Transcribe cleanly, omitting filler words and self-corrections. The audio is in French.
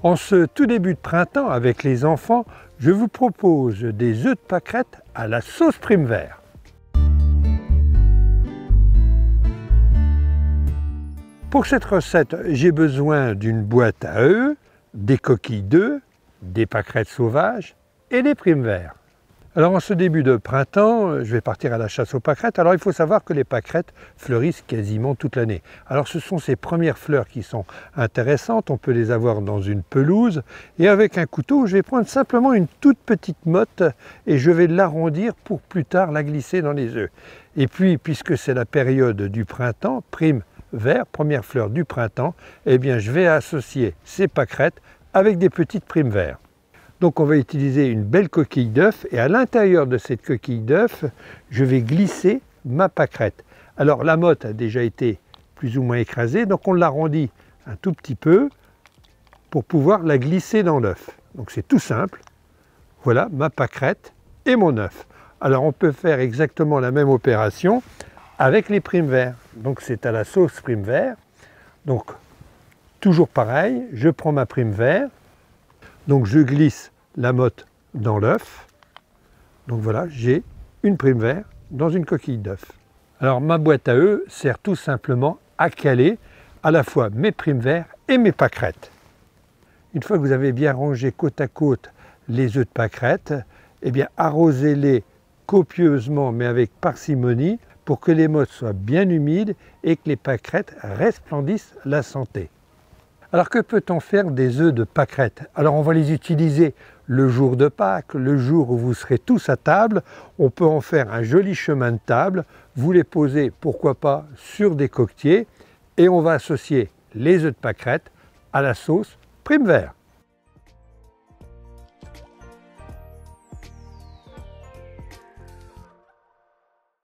En ce tout début de printemps avec les enfants, je vous propose des œufs de pâquerette à la sauce prime vert. Pour cette recette, j'ai besoin d'une boîte à œufs, des coquilles d'œufs, des pâquerettes sauvages et des primes verts. Alors en ce début de printemps, je vais partir à la chasse aux pâquerettes. Alors il faut savoir que les pâquerettes fleurissent quasiment toute l'année. Alors ce sont ces premières fleurs qui sont intéressantes, on peut les avoir dans une pelouse. Et avec un couteau, je vais prendre simplement une toute petite motte et je vais l'arrondir pour plus tard la glisser dans les œufs. Et puis, puisque c'est la période du printemps, prime vert, première fleur du printemps, eh bien je vais associer ces pâquerettes avec des petites primes verts. Donc on va utiliser une belle coquille d'œuf et à l'intérieur de cette coquille d'œuf, je vais glisser ma pâquerette. Alors la motte a déjà été plus ou moins écrasée, donc on l'arrondit un tout petit peu pour pouvoir la glisser dans l'œuf. Donc c'est tout simple. Voilà ma pâquerette et mon œuf. Alors on peut faire exactement la même opération avec les primes verts. Donc c'est à la sauce prime vert. Donc toujours pareil, je prends ma prime vert. Donc je glisse la motte dans l'œuf. Donc voilà, j'ai une prime vert dans une coquille d'œuf. Alors ma boîte à œufs sert tout simplement à caler à la fois mes primes verts et mes pâquerettes. Une fois que vous avez bien rangé côte à côte les œufs de pâquerettes, eh bien arrosez-les copieusement mais avec parcimonie pour que les mottes soient bien humides et que les pâquerettes resplendissent la santé. Alors que peut-on faire des œufs de pâquerette? Alors on va les utiliser le jour de Pâques, le jour où vous serez tous à table. On peut en faire un joli chemin de table. Vous les posez, pourquoi pas, sur des coquetiers. Et on va associer les œufs de pâquerette à la sauce prime vert.